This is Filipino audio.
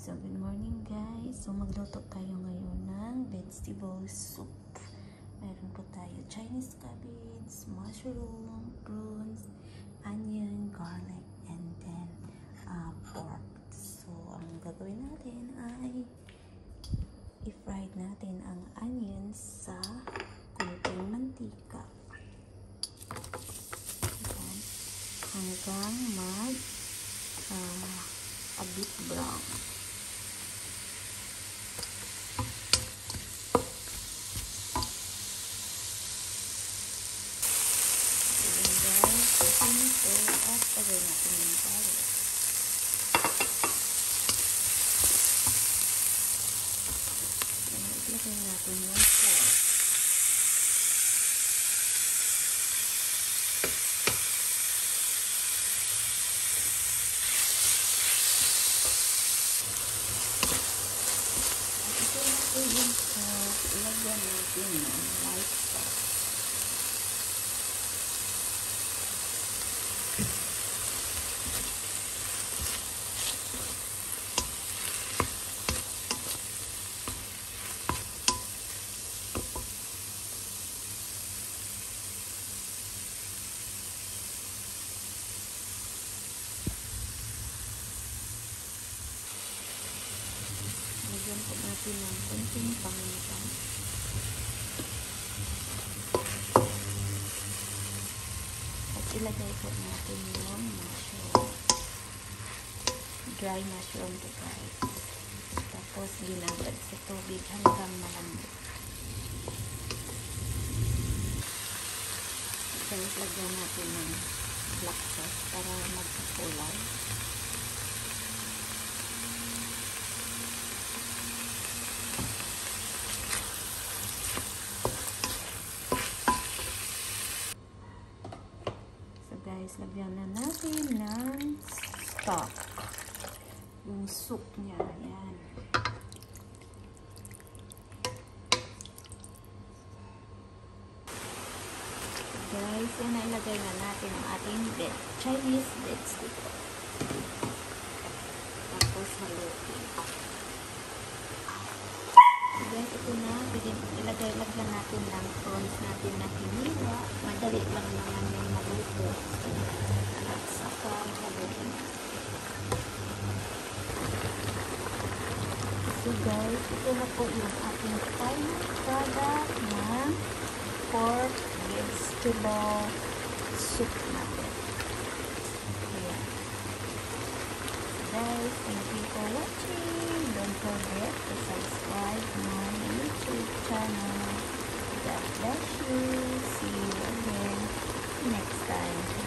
So, good morning guys. So, magluto tayo ngayon ng vegetable soup. Meron po tayo Chinese cabbage, mushroom, prunes, onion, garlic, and then pork. So, ang gagawin natin ay i-fry natin ang onions sa kunting mantika. Ayan. Hanggang a bit brown. Lagay natin yung garlic. Lagay natin yung pork. At ito natin yung pork. Lagyan natin yung light sauce. Lagyan po natin ng kunting paminta. At ilagay po natin yung mushroom. Dry mushroom po guys. Tapos ginagad sa tubig hanggang malambot. Tapos lagyan natin ng black sauce para magkakulay. Guys, lagyan na natin ng stock. Yung soup niya. Ayan. Guys, yan na ilagay na natin ang ating Chinese vegetable. Tapos halutin. Guys, ito na. Ilagay natin ng prawns natin na hinila. Madali lang naman yung maluto. At saka halutin. So guys, ito na po yung ating final product na pork vegetable soup natin. Ayan. Guys, thank you for watching. Don't forget to subscribe my YouTube channel. God bless you. See you again next time.